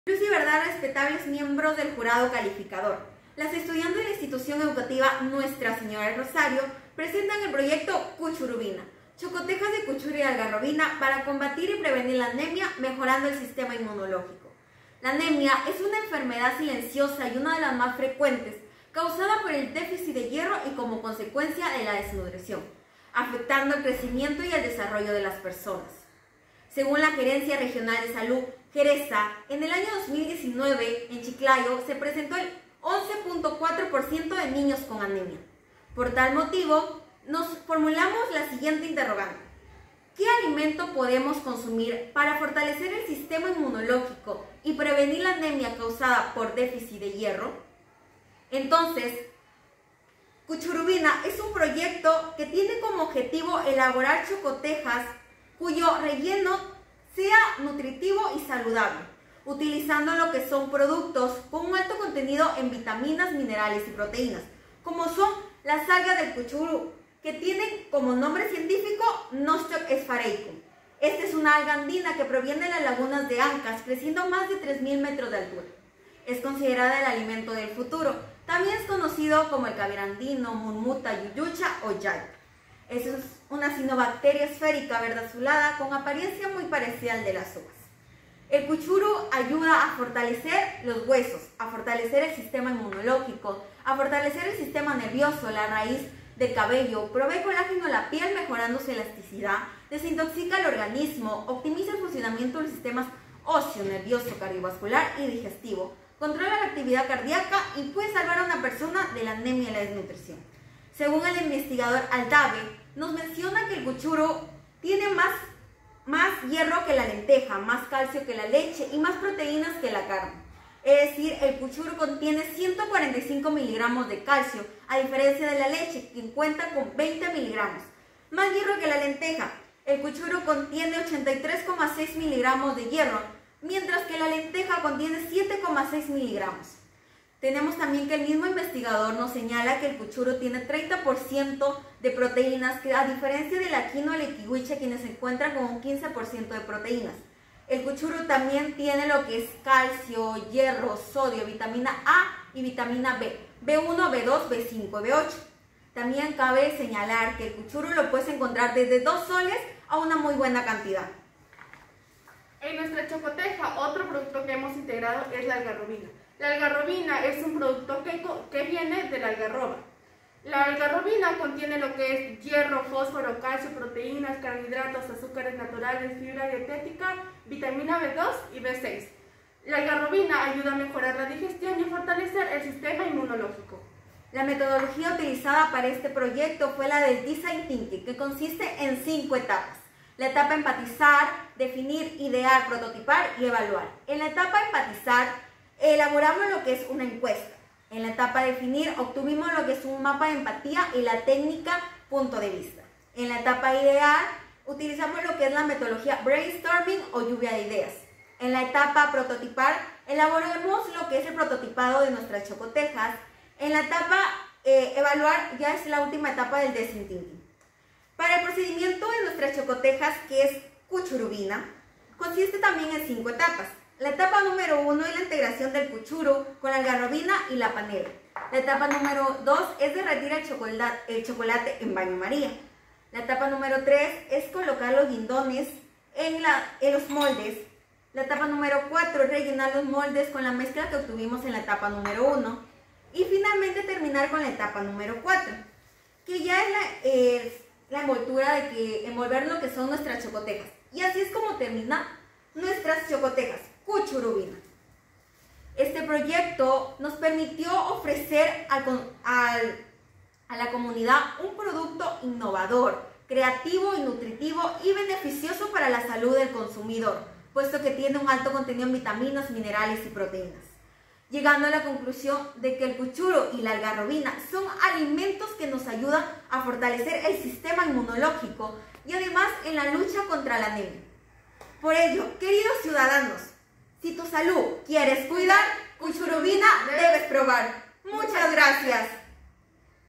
Luz y verdad, respetables miembros del jurado calificador. Las estudiantes de la institución educativa Nuestra Señora del Rosario presentan el proyecto Cuchurubina, chocotejas de cuchuro y algarrobina para combatir y prevenir la anemia, mejorando el sistema inmunológico. La anemia es una enfermedad silenciosa y una de las más frecuentes, causada por el déficit de hierro y como consecuencia de la desnutrición, afectando el crecimiento y el desarrollo de las personas. Según la Gerencia Regional de Salud, Geresa, en el año 2019 en Chiclayo se presentó el 11.4% de niños con anemia. Por tal motivo, nos formulamos la siguiente interrogante. ¿Qué alimento podemos consumir para fortalecer el sistema inmunológico y prevenir la anemia causada por déficit de hierro? Entonces, Cuchurubina es un proyecto que tiene como objetivo elaborar chocotejas cuyo relleno sea nutritivo y saludable, utilizando lo que son productos con un alto contenido en vitaminas, minerales y proteínas, como son las algas del cuchurú, que tienen como nombre científico Nostoc sphaerecum. Esta es una alga andina que proviene de las lagunas de Ancas, creciendo más de 3.000 metros de altura. Es considerada el alimento del futuro. También es conocido como el cavirandino, murmuta, yuyucha o yay. Es una cianobacteria esférica verde azulada con apariencia muy parecida al de las uvas. El cuchuru ayuda a fortalecer los huesos, a fortalecer el sistema inmunológico, a fortalecer el sistema nervioso, la raíz del cabello, provee colágeno a la piel mejorando su elasticidad, desintoxica el organismo, optimiza el funcionamiento de los sistemas óseo, nervioso, cardiovascular y digestivo, controla la actividad cardíaca y puede salvar a una persona de la anemia y la desnutrición. Según el investigador Aldave, nos menciona que el cuchuru tiene más hierro que la lenteja, más calcio que la leche y más proteínas que la carne. Es decir, el cuchuru contiene 145 miligramos de calcio, a diferencia de la leche, que cuenta con 20 miligramos. Más hierro que la lenteja. El cuchuru contiene 83,6 miligramos de hierro, mientras que la lenteja contiene 7,6 miligramos. Tenemos también que el mismo investigador nos señala que el cuchuru tiene 30% de proteínas, que a diferencia de la quinoa y el kiwiche, quienes se encuentran con un 15% de proteínas. El cuchuru también tiene lo que es calcio, hierro, sodio, vitamina A y vitamina B, B1, B2, B5 y B8. También cabe señalar que el cuchuru lo puedes encontrar desde 2 soles a una muy buena cantidad. En nuestra chocoteja, otro producto que hemos integrado es la algarrobina. La algarrobina es un producto que viene de la algarroba. La algarrobina contiene lo que es hierro, fósforo, calcio, proteínas, carbohidratos, azúcares naturales, fibra dietética, vitamina B2 y B6. La algarrobina ayuda a mejorar la digestión y a fortalecer el sistema inmunológico. La metodología utilizada para este proyecto fue la del Design Thinking, que consiste en 5 etapas. La etapa empatizar, definir, idear, prototipar y evaluar. En la etapa empatizar, elaboramos lo que es una encuesta. En la etapa definir, obtuvimos lo que es un mapa de empatía y la técnica punto de vista. En la etapa idear, utilizamos lo que es la metodología brainstorming o lluvia de ideas. En la etapa prototipar, elaboramos lo que es el prototipado de nuestras chocotejas. En la etapa evaluar, ya es la última etapa del design thinking. Para el procedimiento de nuestras chocotejas, que es Cuchurubina, consiste también en 5 etapas. La etapa número 1 es la integración del cuchuru con la algarrobina y la panela. La etapa número 2 es derretir el chocolate en baño María. La etapa número 3 es colocar los guindones en los moldes. La etapa número 4 es rellenar los moldes con la mezcla que obtuvimos en la etapa número 1. Y finalmente terminar con la etapa número 4, que ya es la envoltura de que envolver lo que son nuestras chocotejas. Y así es como termina nuestras chocotejas Cuchurubina. Este proyecto nos permitió ofrecer a la comunidad un producto innovador, creativo y nutritivo y beneficioso para la salud del consumidor, puesto que tiene un alto contenido en vitaminas, minerales y proteínas. Llegando a la conclusión de que el cuchuru y la algarrobina son alimentos que nos ayudan a fortalecer el sistema inmunológico y además en la lucha contra la anemia. Por ello, queridos ciudadanos, si tu salud quieres cuidar, Cuchurubina debes probar. Muchas gracias.